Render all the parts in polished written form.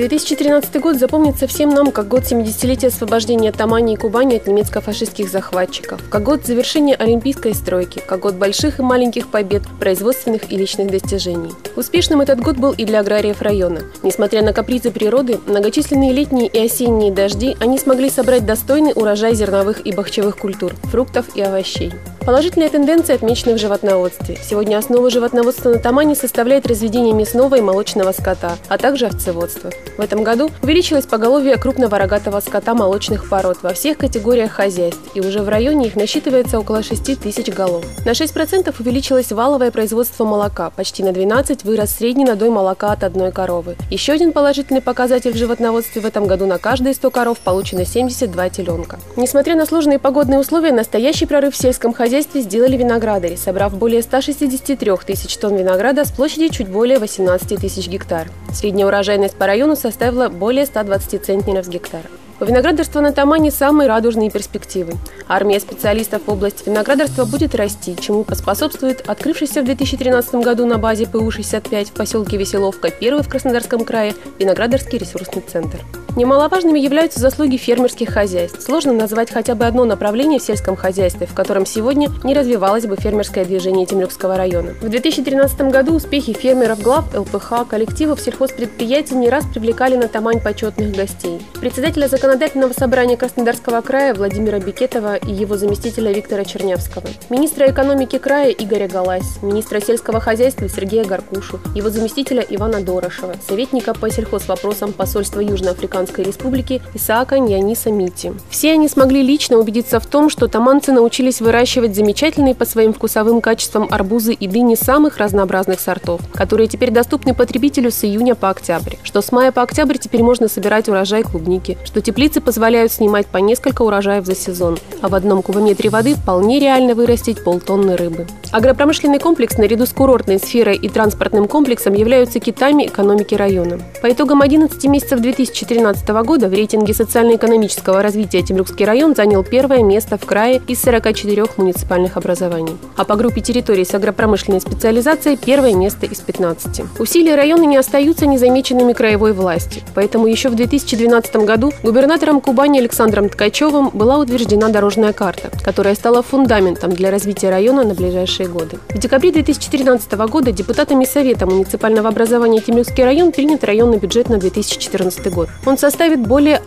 2013 год запомнится всем нам как год 70-летия освобождения Тамани и Кубани от немецко-фашистских захватчиков, как год завершения олимпийской стройки, как год больших и маленьких побед, производственных и личных достижений. Успешным этот год был и для аграриев района. Несмотря на капризы природы, многочисленные летние и осенние дожди, они смогли собрать достойный урожай зерновых и бахчевых культур, фруктов и овощей. Положительные тенденции отмечены в животноводстве. Сегодня основу животноводства на Тамани составляет разведение мясного и молочного скота, а также овцеводство. В этом году увеличилось поголовье крупного рогатого скота молочных пород во всех категориях хозяйств, и уже в районе их насчитывается около 6 тысяч голов. На 6% увеличилось валовое производство молока, почти на 12% вырос средний надой молока от одной коровы. Еще один положительный показатель в животноводстве: в этом году на каждые 100 коров получено 72 теленка. Несмотря на сложные погодные условия, настоящий прорыв в сельском хозяйстве сделали виноградари, собрав более 163 тысяч тонн винограда с площади чуть более 18 тысяч гектар. Средняя урожайность по району составила более 120 центнеров с гектара. У виноградарства на Тамани самые радужные перспективы. Армия специалистов в области виноградарства будет расти, чему поспособствует открывшийся в 2013 году на базе ПУ-65 в поселке Веселовка, первый в Краснодарском крае, виноградарский ресурсный центр. Немаловажными являются заслуги фермерских хозяйств. Сложно назвать хотя бы одно направление в сельском хозяйстве, в котором сегодня не развивалось бы фермерское движение Темрюкского района. В 2013 году успехи фермеров, глав ЛПХ, коллективов сельхозпредприятий не раз привлекали на Тамань почетных гостей. Председателя Законодательного собрания Краснодарского края Владимира Бекетова и его заместителя Виктора Чернявского, министра экономики края Игоря Галась, министра сельского хозяйства Сергея Гаркушу, его заместителя Ивана Дорошева, советника по сельхозвопросам посольства Южноафриканской Республики Исаака Ньяниса Мити. Все они смогли лично убедиться в том, что таманцы научились выращивать замечательные по своим вкусовым качествам арбузы и дыни самых разнообразных сортов, которые теперь доступны потребителю с июня по октябрь, что с мая по октябрь теперь можно собирать урожай клубники, что теплицы позволяют снимать по несколько урожаев за сезон, а в одном кубометре воды вполне реально вырастить полтонны рыбы. Агропромышленный комплекс наряду с курортной сферой и транспортным комплексом являются китами экономики района. По итогам 11 месяцев 2013 года в рейтинге социально-экономического развития Темрюкский район занял первое место в крае из 44 муниципальных образований, а по группе территорий с агропромышленной специализацией первое место из 15. Усилия района не остаются незамеченными краевой властью, поэтому еще в 2012 году губернатором Кубани Александром Ткачевым была утверждена дорожная карта, которая стала фундаментом для развития района на ближайшие годы. В декабре 2013 года депутатами Совета муниципального образования Темрюкский район принят районный бюджет на 2014 год. Он составит более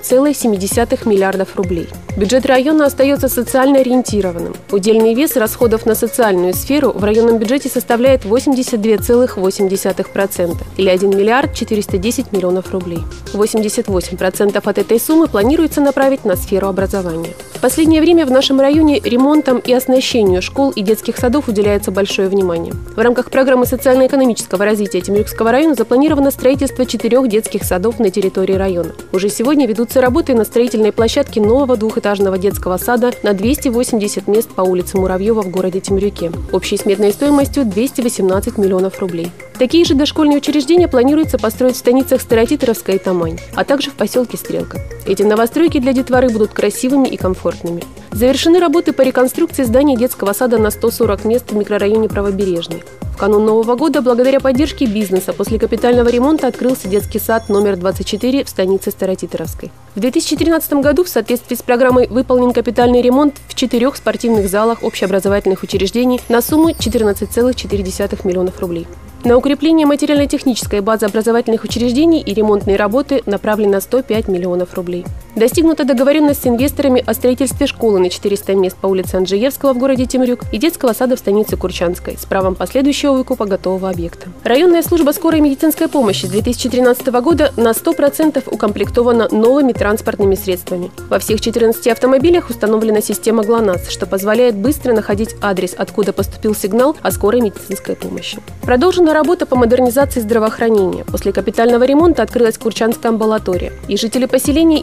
1,7 миллиардов рублей. Бюджет района остается социально ориентированным. Удельный вес расходов на социальную сферу в районном бюджете составляет 82,8% или 1 миллиард 410 миллионов рублей. 88% от этой суммы планируется направить на сферу образования. В последнее время в нашем районе ремонтам и оснащению школ и детских садов уделяется большое внимание. В рамках программы социально-экономического развития Темрюкского района запланировано строительство 4 детских садов на территории района. Уже сегодня ведутся работы на строительной площадке нового двухэтажного детского сада на 280 мест по улице Муравьева в городе Темрюке, общей сметной стоимостью 218 миллионов рублей. Такие же дошкольные учреждения планируется построить в станицах Старотитеровская и Тамань, а также в поселке Стрелка. Эти новостройки для детворы будут красивыми и комфортными. Завершены работы по реконструкции здания детского сада на 140 мест в микрорайоне Правобережный. В канун Нового года, благодаря поддержке бизнеса, после капитального ремонта открылся детский сад номер 24 в станице Старотитеровской. В 2013 году в соответствии с программой выполнен капитальный ремонт в 4 спортивных залах общеобразовательных учреждений на сумму 14,4 миллионов рублей. На укрепление материально-технической базы образовательных учреждений и ремонтные работы направлено 105 миллионов рублей. Достигнута договоренность с инвесторами о строительстве школы на 400 мест по улице Анджиевского в городе Темрюк и детского сада в станице Курчанской с правом последующего выкупа готового объекта. Районная служба скорой медицинской помощи с 2013 года на 100% укомплектована новыми транспортными средствами. Во всех 14 автомобилях установлена система ГЛОНАСС, что позволяет быстро находить адрес, откуда поступил сигнал о скорой медицинской помощи. Продолжена работа по модернизации здравоохранения. После капитального ремонта открылась Курчанская амбулатория, и жители поселения и медики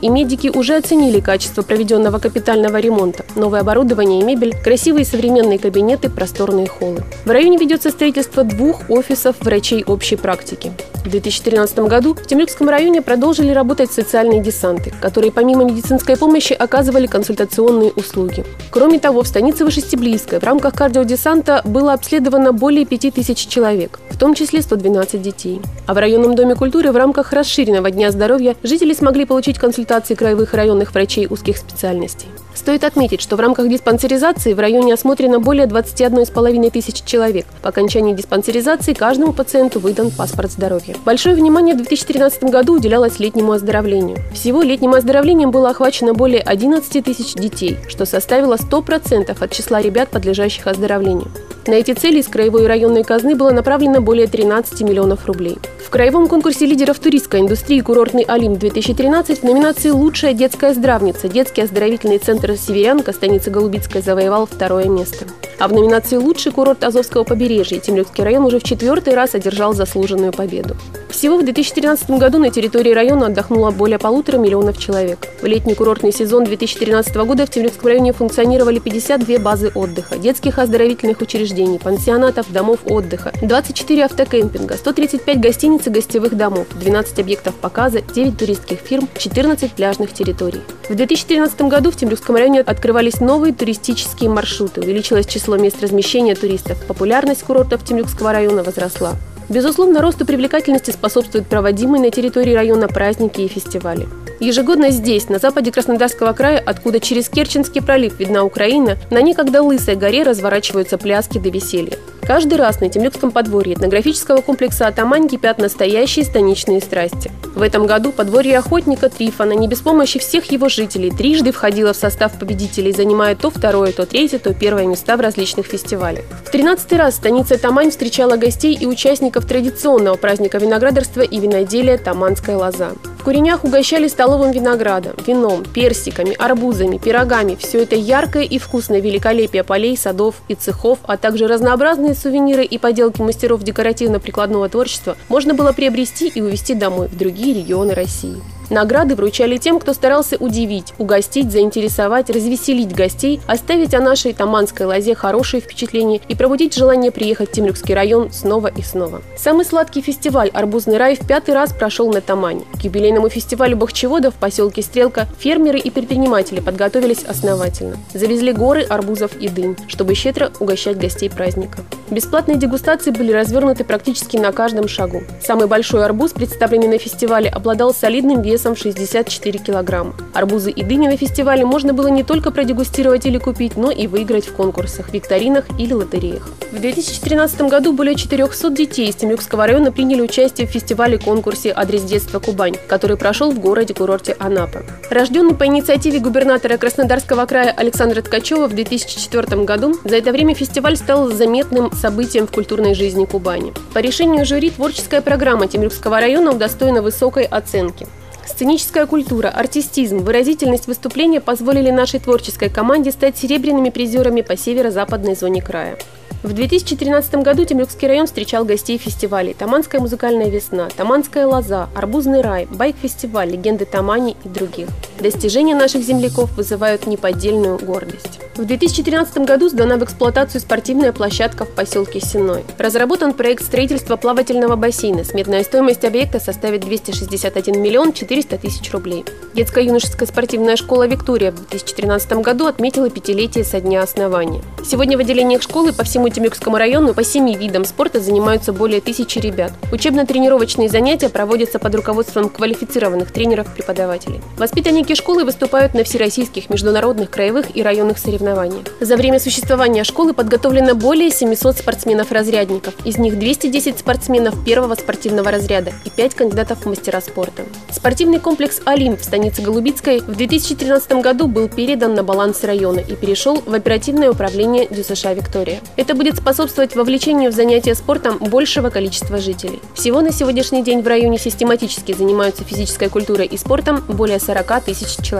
Чиновники уже оценили качество проведенного капитального ремонта. Новое оборудование и мебель, красивые современные кабинеты, просторные холлы. В районе ведется строительство 2 офисов врачей общей практики. В 2013 году в Темрюкском районе продолжили работать социальные десанты, которые помимо медицинской помощи оказывали консультационные услуги. Кроме того, в станице Вышестеблийская в рамках кардиодесанта было обследовано более 5000 человек, в том числе 112 детей. А в районном доме культуры в рамках расширенного Дня здоровья жители смогли получить консультации краевых и районных врачей узких специальностей. Стоит отметить, что в рамках диспансеризации в районе осмотрено более 21,5 тысяч человек. По окончании диспансеризации каждому пациенту выдан паспорт здоровья. Большое внимание в 2013 году уделялось летнему оздоровлению. Всего летним оздоровлением было охвачено более 11 тысяч детей, что составило 100% от числа ребят, подлежащих оздоровлению. На эти цели из краевой и районной казны было направлено более 13 миллионов рублей. В краевом конкурсе лидеров туристской индустрии «Курортный Олимп-2013» в номинации «Лучшая детская здравница» детский оздоровительный центр «Северянка» станицы Голубицкой завоевал 2-е место. А в номинации «Лучший курорт Азовского побережья» Темрюкский район уже в 4-й раз одержал заслуженную победу. Всего в 2013 году на территории района отдохнуло более 1,5 миллиона человек. В летний курортный сезон 2013 года в Темрюкском районе функционировали 52 базы отдыха, детских оздоровительных учреждений, пансионатов, домов отдыха, 24 автокемпинга, 135 гостиниц и гостевых домов, 12 объектов показа, 9 туристских фирм, 14 пляжных территорий. В 2013 году в Темрюкском районе открывались новые туристические маршруты, увеличилось число мест размещения туристов, популярность курортов Темрюкского района возросла. Безусловно, росту привлекательности способствуют проводимые на территории района праздники и фестивали. Ежегодно здесь, на западе Краснодарского края, откуда через Керченский пролив видна Украина, на некогда Лысой горе разворачиваются пляски до веселья. Каждый раз на Темрюкском подворье этнографического комплекса «Атамань» кипят настоящие станичные страсти. В этом году подворье охотника Трифона не без помощи всех его жителей трижды входило в состав победителей, занимая то 2-е, то 3-е, то 1-е места в различных фестивалях. В 13-й раз станица Тамань встречала гостей и участников традиционного праздника виноградарства и виноделия «Таманская лоза». В Куренях угощали столовым виноградом, вином, персиками, арбузами, пирогами. Все это яркое и вкусное великолепие полей, садов и цехов, а также разнообразные сувениры и поделки мастеров декоративно-прикладного творчества можно было приобрести и увезти домой в другие регионы России. Награды вручали тем, кто старался удивить, угостить, заинтересовать, развеселить гостей, оставить о нашей Таманской лозе хорошие впечатления и пробудить желание приехать в Темрюкский район снова и снова. Самый сладкий фестиваль «Арбузный рай» в 5-й раз прошел на Тамане. К юбилейному фестивалю бахчевода в поселке Стрелка фермеры и предприниматели подготовились основательно. Завезли горы арбузов и дынь, чтобы щедро угощать гостей праздника. Бесплатные дегустации были развернуты практически на каждом шагу. Самый большой арбуз, представленный на фестивале, обладал солидным весом в 64 килограмма. Арбузы и дыни на фестивале можно было не только продегустировать или купить, но и выиграть в конкурсах, викторинах или лотереях. В 2013 году более 400 детей из Темрюкского района приняли участие в фестивале-конкурсе «Адрес детства Кубань», который прошел в городе-курорте Анапа. Рожденный по инициативе губернатора Краснодарского края Александра Ткачева в 2004 году, за это время фестиваль стал заметным событием в культурной жизни Кубани. По решению жюри творческая программа Темрюкского района удостоена высокой оценки. Сценическая культура, артистизм, выразительность выступления позволили нашей творческой команде стать серебряными призерами по северо-западной зоне края. В 2013 году Темрюкский район встречал гостей фестивалей «Таманская музыкальная весна», «Таманская лоза», «Арбузный рай», «Байк-фестиваль», «Легенды Тамани» и других. Достижения наших земляков вызывают неподдельную гордость. В 2013 году сдана в эксплуатацию спортивная площадка в поселке Сенной. Разработан проект строительства плавательного бассейна. Сметная стоимость объекта составит 261 миллион 400 тысяч рублей. Детско-юношеская спортивная школа «Виктория» в 2013 году отметила 5-летие со дня основания. Сегодня в отделениях школы по всему Темрюкскому району по 7 видам спорта занимаются более 1000 ребят. Учебно-тренировочные занятия проводятся под руководством квалифицированных тренеров-преподавателей. Воспитанники школы выступают на всероссийских, международных, краевых и районных соревнованиях. За время существования школы подготовлено более 700 спортсменов-разрядников. Из них 210 спортсменов 1-го спортивного разряда и 5 кандидатов в мастера спорта. Спортивный комплекс «Олимп» в станице Голубицкой в 2013 году был передан на баланс района и перешел в оперативное управление ДЮСШ «Виктория». Это будет способствовать вовлечению в занятия спортом большего количества жителей. Всего на сегодняшний день в районе систематически занимаются физической культурой и спортом более 40 тысяч человек.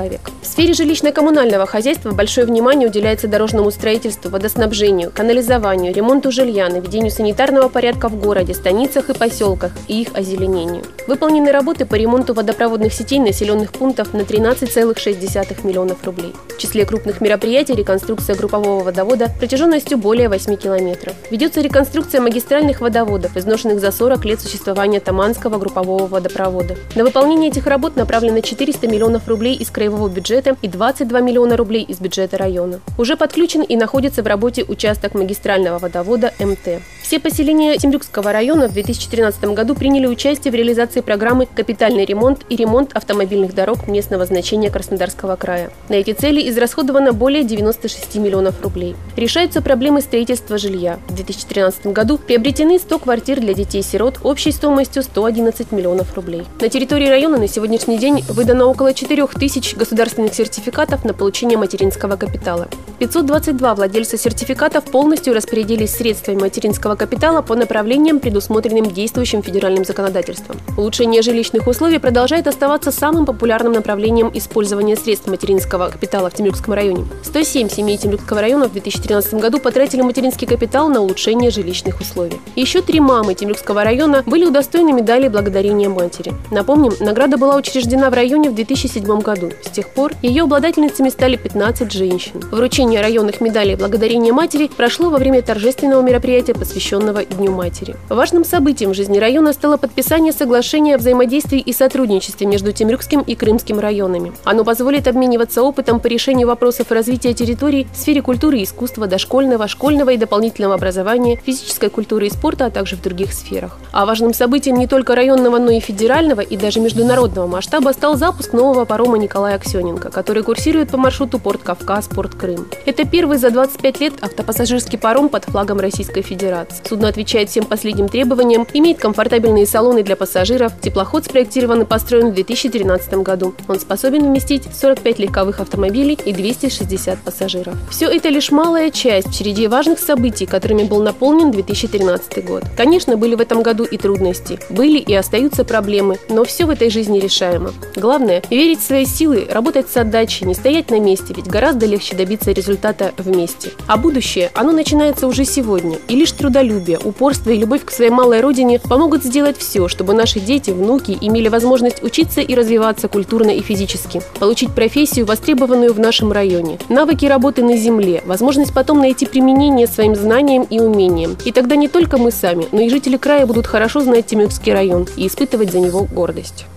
В сфере жилищно-коммунального хозяйства большое внимание уделяется дорожному строительству, водоснабжению, канализованию, ремонту жилья, наведению санитарного порядка в городе, станицах и поселках и их озеленению. Выполнены работы по ремонту водопроводных сетей населенных пунктов на 13,6 миллионов рублей. В числе крупных мероприятий реконструкция группового водовода протяженностью более 8 километров. Ведется реконструкция магистральных водоводов, изношенных за 40 лет существования Таманского группового водопровода. На выполнение этих работ направлено 400 миллионов рублей из краевого бюджета и 22 миллиона рублей из бюджета района. Уже подключен и находится в работе участок магистрального водовода МТ. Все поселения Темрюкского района в 2013 году приняли участие в реализации программы «Капитальный ремонт и ремонт автомобильных дорог местного значения Краснодарского края». На эти цели израсходовано более 96 миллионов рублей. Решаются проблемы строительства жилья. В 2013 году приобретены 100 квартир для детей-сирот общей стоимостью 111 миллионов рублей. На территории района на сегодняшний день выдано около 4000 государственных сертификатов на получение материнского капитала. 522 владельца сертификатов полностью распорядились средствами материнского капитала по направлениям, предусмотренным действующим федеральным законодательством. Улучшение жилищных условий продолжает оставаться самым популярным направлением использования средств материнского капитала в Темрюкском районе. 107 семей Темрюкского района в 2013 году потратили материнский капитал на улучшение жилищных условий. Еще 3 мамы Темрюкского района были удостоены медали благодарения матери. Напомним, награда была учреждена в районе в 2007 году. С тех пор ее обладательницами стали 15 женщин. Вручение районных медалей благодарения матери прошло во время торжественного мероприятия, посвященного Дню матери. Важным событием в жизни района стало подписание соглашения о взаимодействии и сотрудничестве между Темрюкским и Крымским районами. Оно позволит обмениваться опытом по решению вопросов развития территорий в сфере культуры и искусства, дошкольного, школьного и дополнительного образования, физической культуры и спорта, а также в других сферах. А важным событием не только районного, но и федерального и даже международного масштаба стал запуск нового парома Николая Аксененко, который курсирует по маршруту Порт Кавказ, Порт Крым. Это первый за 25 лет автопассажирский паром под флагом Российской Федерации. Судно отвечает всем последним требованиям, имеет комфортабельные салоны для пассажиров. Теплоход спроектирован и построен в 2013 году. Он способен вместить 45 легковых автомобилей и 260 пассажиров. Все это лишь малая часть в череде важных событий, которыми был наполнен 2013 год. Конечно, были в этом году и трудности, были и остаются проблемы, но все в этой жизни решаемо. Главное – верить в свои силы, работать с отдачей, не стоять на месте, ведь гораздо легче добиться результата вместе. А будущее, оно начинается уже сегодня, и лишь трудолюбие, упорство и любовь к своей малой родине помогут сделать все, чтобы наши дети, внуки имели возможность учиться и развиваться культурно и физически, получить профессию, востребованную в нашем районе, навыки работы на земле, возможность потом найти применение своим знаниям и умениям. И тогда не только мы сами, но и жители края будут хорошо знать Темрюкский район и испытывать за него гордость.